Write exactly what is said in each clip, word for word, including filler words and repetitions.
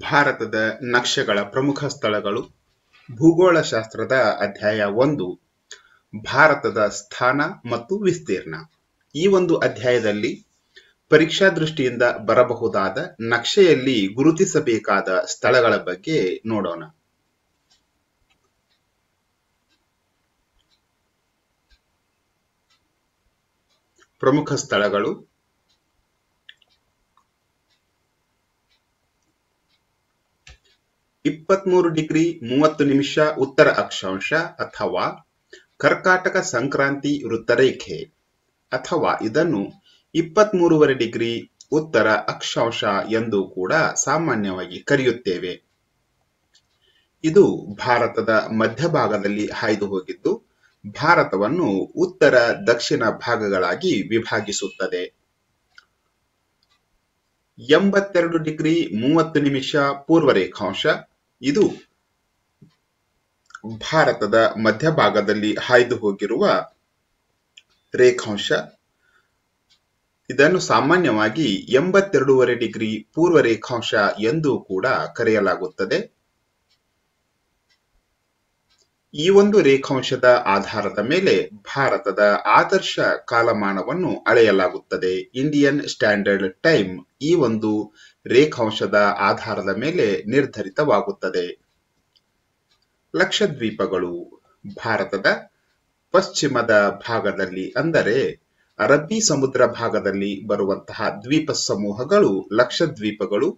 ಭಾರತದ ನಕ್ಷೆಗಳ ಪ್ರಮುಖ ಸ್ಥಳಗಳು. ಭೂಗೋಳಶಾಸ್ತ್ರದ ಅಧ್ಯಾಯ ಒಂದು, ಭಾರತದ ಸ್ಥಾನ ಮತ್ತು ವಿಸ್ತೀರ್ಣ. ಈ ಒಂದು ಅಧ್ಯಾಯದಲ್ಲಿ ಪರೀಕ್ಷಾ ದೃಷ್ಟಿಯಿಂದ ಬರಬಹುದಾದ ನಕ್ಷೆಯಲ್ಲಿ ಗುರುತಿಸಬೇಕಾದ ಸ್ಥಳಗಳ ಬಗ್ಗೆ ನೋಡೋಣ. ಪ್ರಮುಖ ಸ್ಥಳಗಳು: ಇಪ್ಪತ್ಮೂರು ಡಿಗ್ರಿ ಮೂವತ್ತು ನಿಮಿಷ ಉತ್ತರ ಅಕ್ಷಾಂಶ ಅಥವಾ ಕರ್ಕಾಟಕ ಸಂಕ್ರಾಂತಿ ವೃತ್ತರೇಖೆ, ಅಥವಾ ಇದನ್ನು ಇಪ್ಪತ್ಮೂರುವರೆ ಡಿಗ್ರಿ ಉತ್ತರ ಅಕ್ಷಾಂಶ ಎಂದು ಕೂಡ ಸಾಮಾನ್ಯವಾಗಿ ಕರೆಯುತ್ತೇವೆ. ಇದು ಭಾರತದ ಮಧ್ಯಭಾಗದಲ್ಲಿ ಹಾಯ್ದು ಹೋಗಿದ್ದು ಭಾರತವನ್ನು ಉತ್ತರ ದಕ್ಷಿಣ ಭಾಗಗಳಾಗಿ ವಿಭಾಗಿಸುತ್ತದೆ. ಎಂಬತ್ತೆರಡು ಡಿಗ್ರಿ ಮೂವತ್ತು ನಿಮಿಷ ಪೂರ್ವ ರೇಖಾಂಶ, ಇದು ಭಾರತದ ಮಧ್ಯಭಾಗದಲ್ಲಿ ಹಾಯ್ದು ಹೋಗಿರುವ ರೇಖಾಂಶ. ಇದನ್ನು ಸಾಮಾನ್ಯವಾಗಿ ಎಂಬತ್ತೆರಡೂವರೆ ಡಿಗ್ರಿ ಪೂರ್ವ ರೇಖಾಂಶ ಎಂದು ಕೂಡ ಕರೆಯಲಾಗುತ್ತದೆ. ಈ ಒಂದು ರೇಖಾಂಶದ ಆಧಾರದ ಮೇಲೆ ಭಾರತದ ಆದರ್ಶ ಕಾಲಮಾನವನ್ನು ಅಳೆಯಲಾಗುತ್ತದೆ. ಇಂಡಿಯನ್ ಸ್ಟ್ಯಾಂಡರ್ಡ್ ಟೈಮ್ ಈ ಒಂದು ರೇಖಾಂಶದ ಆಧಾರದ ಮೇಲೆ ನಿರ್ಧರಿತವಾಗುತ್ತದೆ. ಲಕ್ಷದ್ವೀಪಗಳು ಭಾರತದ ಪಶ್ಚಿಮದ ಭಾಗದಲ್ಲಿ, ಅಂದರೆ ಅರಬ್ಬಿ ಸಮುದ್ರ ಭಾಗದಲ್ಲಿ ಬರುವಂತಹ ದ್ವೀಪ ಸಮೂಹಗಳು ಲಕ್ಷದ್ವೀಪಗಳು.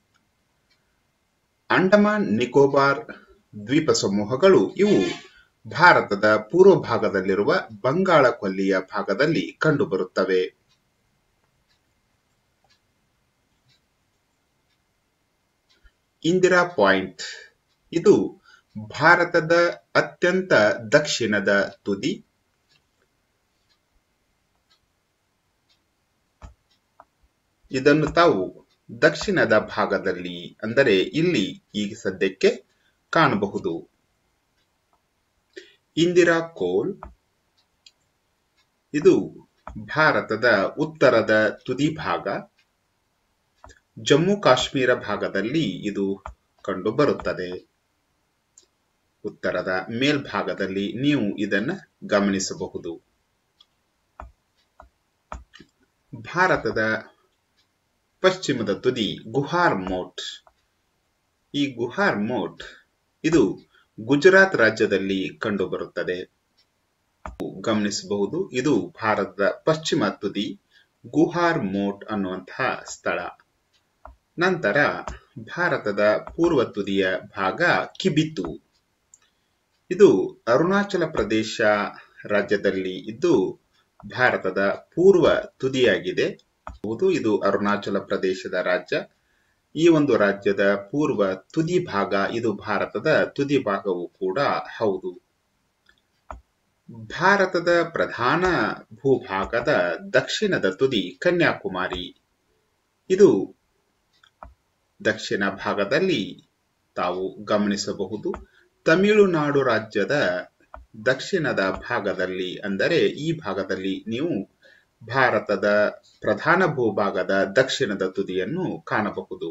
ಅಂಡಮಾನ್ ನಿಕೋಬಾರ್ ದ್ವೀಪ ಸಮೂಹಗಳು ಇವು ಭಾರತದ ಪೂರ್ವ ಭಾಗದಲ್ಲಿರುವ ಬಂಗಾಳ ಕೊಲ್ಲಿಯ ಭಾಗದಲ್ಲಿ ಕಂಡುಬರುತ್ತವೆ. ಇಂದಿರಾ ಪಾಯಿಂಟ್ ಇದು ಭಾರತದ ಅತ್ಯಂತ ದಕ್ಷಿಣದ ತುದಿ. ಇದನ್ನು ತಾವು ದಕ್ಷಿಣದ ಭಾಗದಲ್ಲಿ, ಅಂದರೆ ಇಲ್ಲಿ ಈಗ ಸದ್ಯಕ್ಕೆ ಕಾಣಬಹುದು. ಇಂದಿರಾ ಕೋಲ್ ಇದು ಭಾರತದ ಉತ್ತರದ ತುದಿ ಭಾಗ. ಜಮ್ಮು ಕಾಶ್ಮೀರ ಭಾಗದಲ್ಲಿ ಇದು ಕಂಡು ಬರುತ್ತದೆ. ಉತ್ತರದ ಮೇಲ್ಭಾಗದಲ್ಲಿ ನೀವು ಇದನ್ನು ಗಮನಿಸಬಹುದು. ಭಾರತದ ಪಶ್ಚಿಮದ ತುದಿ ಗುಹಾರ್ ಮೋಟ್. ಈ ಗುಹಾರ್ ಮೋಟ್ ಇದು ಗುಜರಾತ್ ರಾಜ್ಯದಲ್ಲಿ ಕಂಡುಬರುತ್ತದೆ. ಗಮನಿಸಬಹುದು, ಇದು ಭಾರತದ ಪಶ್ಚಿಮ ತುದಿ ಗುಹಾರ್ ಮೋಟ್ ಅನ್ನುವಂತಹ ಸ್ಥಳ. ನಂತರ ಭಾರತದ ಪೂರ್ವ ತುದಿಯ ಭಾಗ ಕಿಬಿತು. ಇದು ಅರುಣಾಚಲ ಪ್ರದೇಶ ರಾಜ್ಯದಲ್ಲಿ ಇದ್ದು ಭಾರತದ ಪೂರ್ವ ತುದಿಯಾಗಿದೆ. ಇದು ಅರುಣಾಚಲ ಪ್ರದೇಶದ ರಾಜ್ಯ. ಈ ಒಂದು ರಾಜ್ಯದ ಪೂರ್ವ ತುದಿ ಭಾಗ ಇದು ಭಾರತದ ತುದಿ ಭಾಗವೂ ಕೂಡ ಹೌದು. ಭಾರತದ ಪ್ರಧಾನ ಭೂಭಾಗದ ದಕ್ಷಿಣದ ತುದಿ ಕನ್ಯಾಕುಮಾರಿ. ಇದು ದಕ್ಷಿಣ ಭಾಗದಲ್ಲಿ ತಾವು ಗಮನಿಸಬಹುದು. ತಮಿಳುನಾಡು ರಾಜ್ಯದ ದಕ್ಷಿಣದ ಭಾಗದಲ್ಲಿ, ಅಂದರೆ ಈ ಭಾಗದಲ್ಲಿ ನೀವು ಭಾರತದ ಪ್ರಧಾನ ಭೂಭಾಗದ ದಕ್ಷಿಣದ ತುದಿಯನ್ನು ಕಾಣಬಹುದು.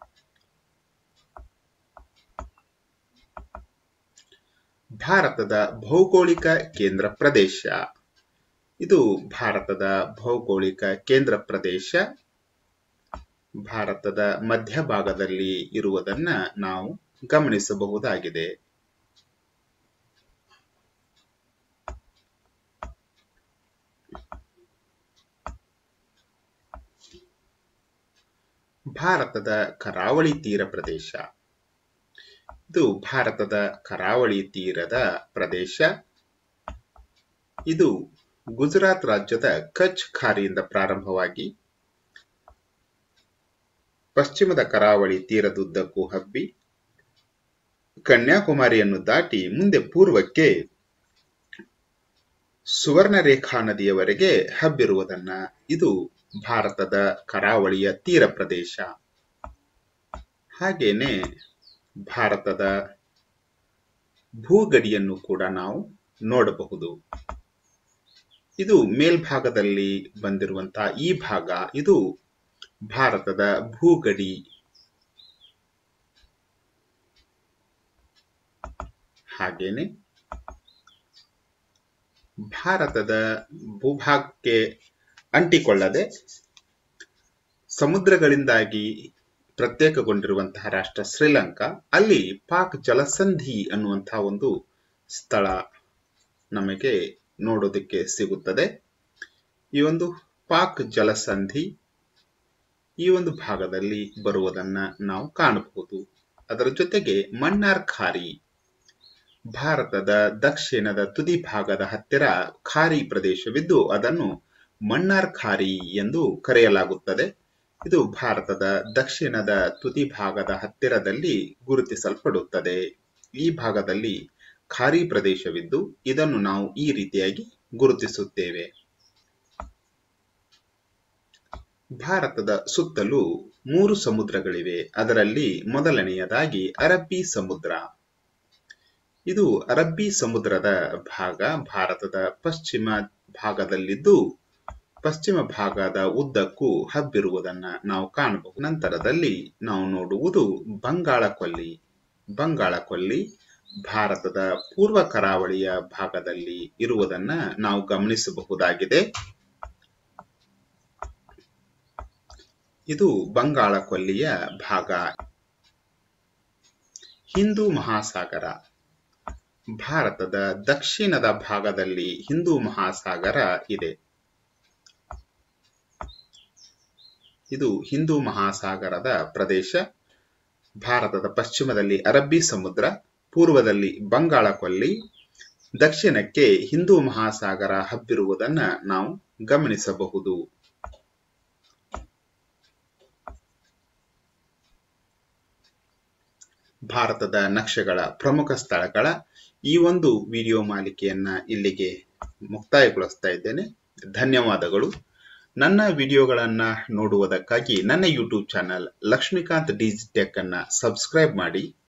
ಭಾರತದ ಭೌಗೋಳಿಕ ಕೇಂದ್ರ ಪ್ರದೇಶ. ಇದು ಭಾರತದ ಭೌಗೋಳಿಕ ಕೇಂದ್ರ ಪ್ರದೇಶ ಭಾರತದ ಮಧ್ಯಭಾಗದಲ್ಲಿ ಇರುವುದನ್ನ ನಾವು ಗಮನಿಸಬಹುದಾಗಿದೆ. ಭಾರತದ ಕರಾವಳಿ ತೀರ ಪ್ರದೇಶ. ಇದು ಭಾರತದ ಕರಾವಳಿ ತೀರದ ಪ್ರದೇಶ. ಇದು ಗುಜರಾತ್ ರಾಜ್ಯದ ಕಚ್ ಖಾರಿಯಿಂದ ಪ್ರಾರಂಭವಾಗಿ ಪಶ್ಚಿಮದ ಕರಾವಳಿ ತೀರದುದ್ದಕ್ಕೂ ಹಬ್ಬಿ ಕನ್ಯಾಕುಮಾರಿಯನ್ನು ದಾಟಿ ಮುಂದೆ ಪೂರ್ವಕ್ಕೆ ಸುವರ್ಣರೇಖಾ ನದಿಯವರೆಗೆ ಹಬ್ಬಿರುವುದನ್ನ ಇದು ಭಾರತದ ಕರಾವಳಿಯ ತೀರ ಪ್ರದೇಶ. ಹಾಗೇನೆ ಭಾರತದ ಭೂಗಡಿಯನ್ನು ಕೂಡ ನಾವು ನೋಡಬಹುದು. ಇದು ಮೇಲ್ಭಾಗದಲ್ಲಿ ಬಂದಿರುವಂತಹ ಈ ಭಾಗ ಇದು ಭಾರತದ ಭೂಗಡಿ. ಹಾಗೇನೆ ಭಾರತದ ಭೂಭಾಗಕ್ಕೆ ಅಂಟಿಕೊಳ್ಳದೆ ಸಮುದ್ರಗಳಿಂದಾಗಿ ಪ್ರತ್ಯೇಕಗೊಂಡಿರುವಂತಹ ರಾಷ್ಟ್ರ ಶ್ರೀಲಂಕಾ, ಅಲ್ಲಿ ಪಾಕ್ ಜಲಸಂಧಿ ಅನ್ನುವಂತಹ ಒಂದು ಸ್ಥಳ ನಮಗೆ ನೋಡೋದಕ್ಕೆ ಸಿಗುತ್ತದೆ. ಈ ಒಂದು ಪಾಕ್ ಜಲಸಂಧಿ ಈ ಒಂದು ಭಾಗದಲ್ಲಿ ಬರುವುದನ್ನ ನಾವು ಕಾಣಬಹುದು. ಅದರ ಜೊತೆಗೆ ಮನ್ನಾರ್ ಖಾರಿ, ಭಾರತದ ದಕ್ಷಿಣದ ತುದಿ ಭಾಗದ ಹತ್ತಿರ ಖಾರಿ ಪ್ರದೇಶವಿದ್ದು ಅದನ್ನು ಮನ್ನಾರ್ ಖಾರಿ ಎಂದು ಕರೆಯಲಾಗುತ್ತದೆ. ಇದು ಭಾರತದ ದಕ್ಷಿಣದ ತುದಿ ಭಾಗದ ಹತ್ತಿರದಲ್ಲಿ ಗುರುತಿಸಲ್ಪಡುತ್ತದೆ. ಈ ಭಾಗದಲ್ಲಿ ಖಾರಿ ಪ್ರದೇಶವಿದ್ದು ಇದನ್ನು ನಾವು ಈ ರೀತಿಯಾಗಿ ಗುರುತಿಸುತ್ತೇವೆ. ಭಾರತದ ಸುತ್ತಲೂ ಮೂರು ಸಮುದ್ರಗಳಿವೆ. ಅದರಲ್ಲಿ ಮೊದಲನೆಯದಾಗಿ ಅರಬ್ಬಿ ಸಮುದ್ರ. ಇದು ಅರಬ್ಬಿ ಸಮುದ್ರದ ಭಾಗ ಭಾರತದ ಪಶ್ಚಿಮ ಭಾಗದಲ್ಲಿದ್ದು ಪಶ್ಚಿಮ ಭಾಗದ ಉದ್ದಕ್ಕೂ ಹಬ್ಬಿರುವುದನ್ನ ನಾವು ಕಾಣಬಹುದು. ನಂತರದಲ್ಲಿ ನಾವು ನೋಡುವುದು ಬಂಗಾಳ ಕೊಲ್ಲಿ. ಬಂಗಾಳ ಕೊಲ್ಲಿ ಭಾರತದ ಪೂರ್ವ ಕರಾವಳಿಯ ಭಾಗದಲ್ಲಿ ಇರುವುದನ್ನ ನಾವು ಗಮನಿಸಬಹುದಾಗಿದೆ. ಇದು ಬಂಗಾಳ ಕೊಲ್ಲಿಯ ಭಾಗ. ಹಿಂದೂ ಮಹಾಸಾಗರ, ಭಾರತದ ದಕ್ಷಿಣದ ಭಾಗದಲ್ಲಿ ಹಿಂದೂ ಮಹಾಸಾಗರ ಇದೆ. ಇದು ಹಿಂದೂ ಮಹಾಸಾಗರದ ಪ್ರದೇಶ. ಭಾರತದ ಪಶ್ಚಿಮದಲ್ಲಿ ಅರಬ್ಬಿ ಸಮುದ್ರ, ಪೂರ್ವದಲ್ಲಿ ಬಂಗಾಳ ಕೊಲ್ಲಿ, ದಕ್ಷಿಣಕ್ಕೆ ಹಿಂದೂ ಮಹಾಸಾಗರ ಹಬ್ಬಿರುವುದನ್ನು ನಾವು ಗಮನಿಸಬಹುದು. ಭಾರತದ ನಕ್ಷೆಗಳ ಪ್ರಮುಖ ಸ್ಥಳಗಳ ಈ ಒಂದು ವಿಡಿಯೋ ಮಾಲಿಕೆಯನ್ನ ಇಲ್ಲಿಗೆ ಮುಕ್ತಾಯಗೊಳಿಸ್ತಾ ಇದ್ದೇನೆ. ಧನ್ಯವಾದಗಳು. ನನ್ನ ವಿಡಿಯೋಗಳನ್ನ ನೋಡುವುದಕ್ಕಾಗಿ ನನ್ನ ಯೂಟ್ಯೂಬ್ ಚಾನಲ್ ಲಕ್ಷ್ಮೀಕಾಂತ್ ಡಿಜಿಟೆಕ್ ಅನ್ನ ಸಬ್ಸ್ಕ್ರೈಬ್ ಮಾಡಿ.